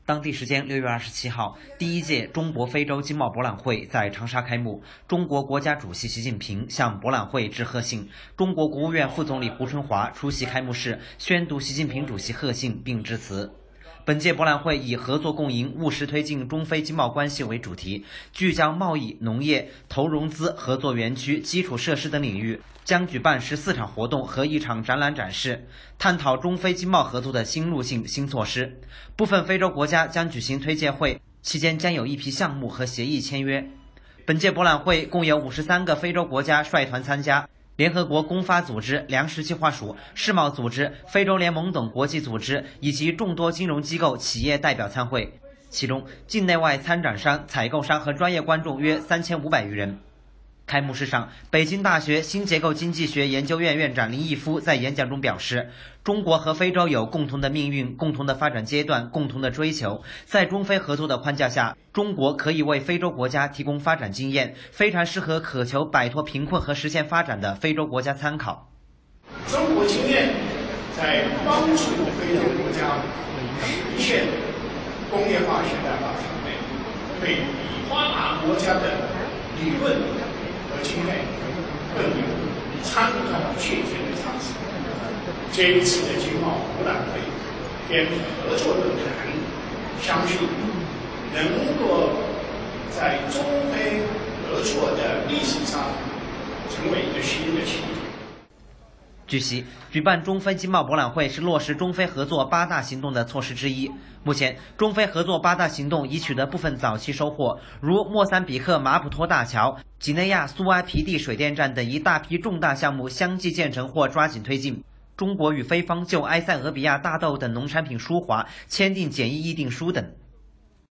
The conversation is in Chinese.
当地时间6月27号，第一届中国非洲经贸博览会在长沙开幕。中国国家主席习近平向博览会致贺信，中国国务院副总理胡春华出席开幕式，宣读习近平主席贺信并致辞。本届博览会以合作共赢、务实推进中非经贸关系为主题，聚焦贸易、农业、投融资、合作园区、基础设施等领域，将举办14场活动和1场展览展示，探讨中非经贸合作的新路径、新措施。部分非洲国家将举行推介会，期间将有一批项目和协议签约。本届博览会共有53个非洲国家率团参加。联合国公发组织、粮食计划署、世贸组织、非洲联盟等国际组织以及众多金融机构、企业代表参会，其中境内外参展商、采购商和专业观众约3500余人。开幕式上，北京大学新结构经济学研究院院长林毅夫在演讲中表示，中国和非洲有共同的命运、共同的发展阶段、共同的追求。在中非合作的框架下，中国可以为非洲国家提供发展经验，非常适合渴求摆脱贫困和实现发展的非洲国家参考。 中国经验在帮助非洲国家实现工业化、现代化方面，对比发达国家的理论和经验更有参考借鉴的价值。这一次的经贸博览会跟合作论坛，相信能够在中非合作的历史上成为一个新的起点。 据悉，举办中非经贸博览会是落实中非合作8大行动的措施之一。目前，中非合作8大行动已取得部分早期收获，如莫桑比克马普托大桥、几内亚苏阿皮蒂水电站等一大批重大项目相继建成或抓紧推进。中国与非方就埃塞俄比亚大豆等农产品输华签订简易议定书等。